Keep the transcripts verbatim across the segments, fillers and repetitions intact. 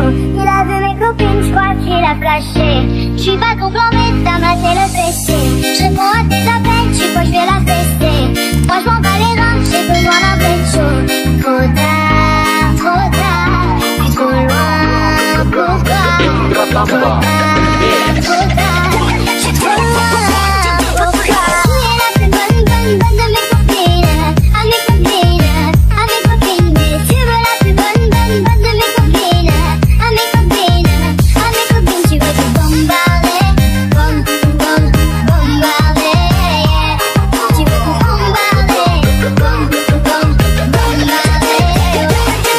Il a vu mes copines, je crois qu'il a flashé. Je suis pas ton plan mais t'as maté le fessé. Je réponds à tes appels, tu crois que je vais la fester. Moi je m'en bats les reins, j'ai besoin d'un pécho. Trop tard, trop tard, je suis trop loin pour toi. Trop tard, trop tard, je suis trop loin pour toi. Qui est la plus bonne, bonne, bonne de mes copines? À mes copines, à mes copines. Mais tu veux la plus bonne, bonne, bonne de mes copines? À mes copines, à mes copines. Tu veux tout bombarder, bom, bom, bombarder, yeah. Tu veux tout bombarder, bom, bom, bombarder, yeah.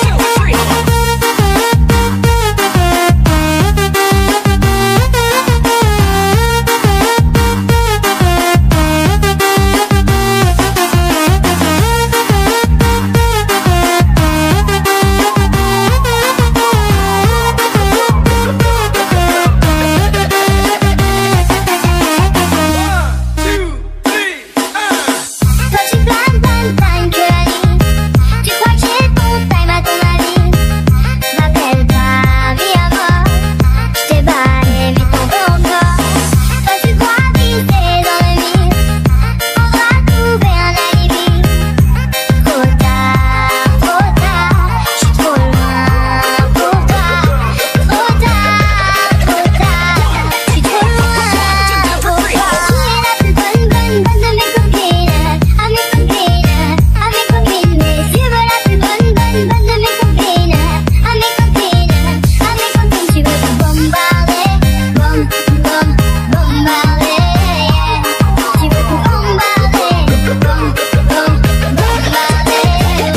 Toi tu planes, planes, planes que la nuit. Tu crois que j'ai ton time à ton avis. M'appelle pas Neyamr, j't'ai balayé mais t'en veux encore. Toi tu crois viser dans le mille, on va trouver un alibi. Trop tard, trop tard, j'suis trop loin pour toi. Trop tard, trop tard, j'suis trop loin pour toi. Qui est la plus bonne, bonne, bonne de mes copines? À mes copines, à mes copines. Mais tu veux la plus bonne, bonne, bonne de mes copines? À mes copines, à mes copines. Tu veux tout bombarder, bom, bom, bombarder, yeah. Tu veux tout bombarder, bom, bom, bombarder, yeah.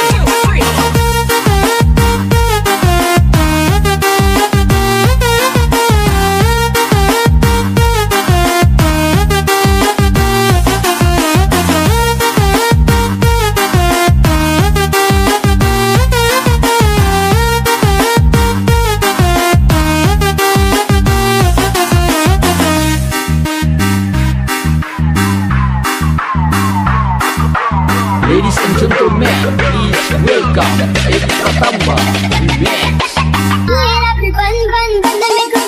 Ladies and gentlemen, please welcome Eddie Pratamba Remix. Qui est la plus bonne, bonne, bonne de mes copines?